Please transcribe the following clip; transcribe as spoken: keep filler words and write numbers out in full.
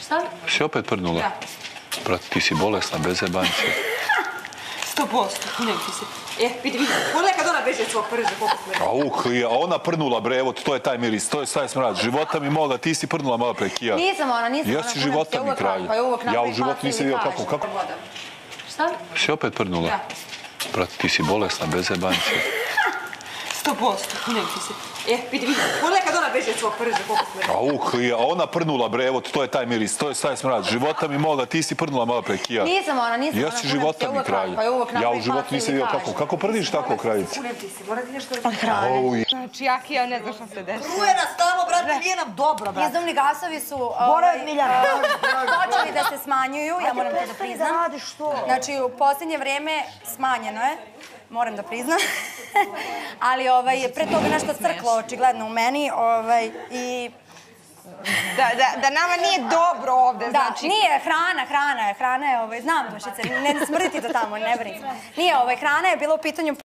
Šta? Si opet prdnula? Da. Brate, ti si bolesna, bez jebanci. Sto posto, kunem ti se. E, vidi, vidi, pogledaj kad ona beže od svog prže, koliko smrdi. A uh, a ona prdnula, bre, evo, to je taj miris, to je taj smrad. Života mi moga, ti si prdnula malo pre Kija. Nisam ona, nisam ona. Jesi života mi kralj. Ja u životu nisam vidio kako, kako... Šta? Si opet prdnula? Da. Brate, ti si bolesna, bez jebanci. Sto posto, kunem ti se. E, vidi, vidi, pogledaj kad ona beže od svog prže, koliko smrdi. A uh, a ona prdnula, bre, evo, to je taj miris, to je taj smrad. Života mi moga, ti si prdnula malo pre Kija. Nisam ona, nisam ona. Jesi života mi kralj. Ja u životu nisam vidio kako, kako prdiš tako, kraljice? Kunem ti se, mora ti nešto... Od hrane. Auj. Znači, ja Kija ne znam šta se dešava. Truje nas tamo, brate, nije nam dobro, brate. Izduvni gasovi su Gore od Miljana. počeli da se smanjuju, ja moram to da priznam. Da radiš to. Znači, u posljednje vrijeme smanjeno je, moram da priznam. Ali ovaj, pre toga nešto crklo očigledno u meni i... Da nama nije dobro ovde, Da, znači... nije, hrana, hrana je, hrana je, znam, Dušice, ne smrditi to tamo, ne brini. Nije, hrana je bila u pitanju